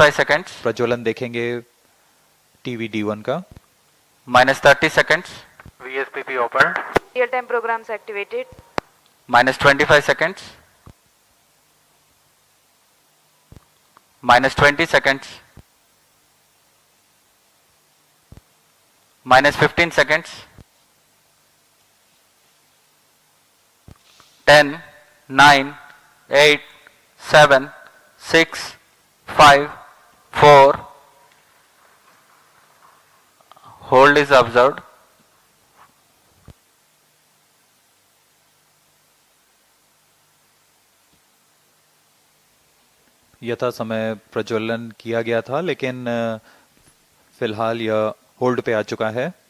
-25 seconds. प्रज्वलन देखेंगे TV-D1 का. -30 seconds. VSPP open. Real-time programs activated. -25 seconds. -20 seconds. -15 seconds. 10, 9, 8, 7, 6, 5, 4. Hold is observed. यथा समय प्रज्वलन किया गया था, लेकिन फिलहाल यह होल्ड पे आ चुका है.